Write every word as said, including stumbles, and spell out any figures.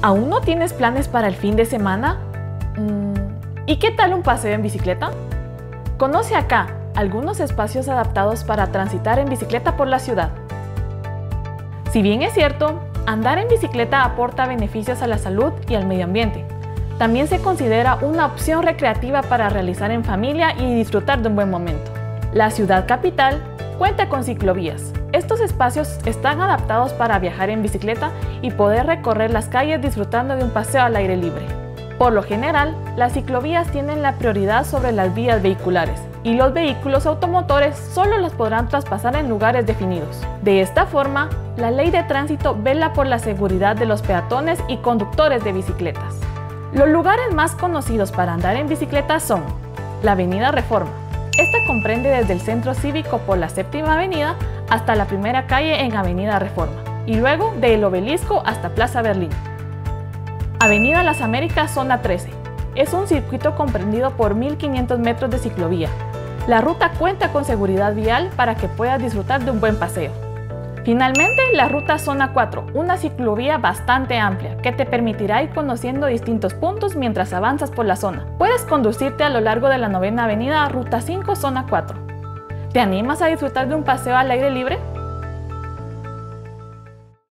¿Aún no tienes planes para el fin de semana? ¿Y qué tal un paseo en bicicleta? Conoce acá algunos espacios adaptados para transitar en bicicleta por la ciudad. Si bien es cierto, andar en bicicleta aporta beneficios a la salud y al medio ambiente, también se considera una opción recreativa para realizar en familia y disfrutar de un buen momento. La ciudad capital cuenta con ciclovías. Estos espacios están adaptados para viajar en bicicleta y poder recorrer las calles disfrutando de un paseo al aire libre. Por lo general, las ciclovías tienen la prioridad sobre las vías vehiculares y los vehículos automotores solo las podrán traspasar en lugares definidos. De esta forma, la ley de tránsito vela por la seguridad de los peatones y conductores de bicicletas. Los lugares más conocidos para andar en bicicleta son la Avenida Reforma. Esta comprende desde el Centro Cívico por la Séptima Avenida hasta la primera calle en Avenida Reforma y luego del Obelisco hasta Plaza Berlín. Avenida Las Américas, zona trece. Es un circuito comprendido por mil quinientos metros de ciclovía. La ruta cuenta con seguridad vial para que puedas disfrutar de un buen paseo. Finalmente, la ruta zona cuatro, una ciclovía bastante amplia que te permitirá ir conociendo distintos puntos mientras avanzas por la zona. Puedes conducirte a lo largo de la novena avenida, ruta cinco, zona cuatro. ¿Te animas a disfrutar de un paseo al aire libre?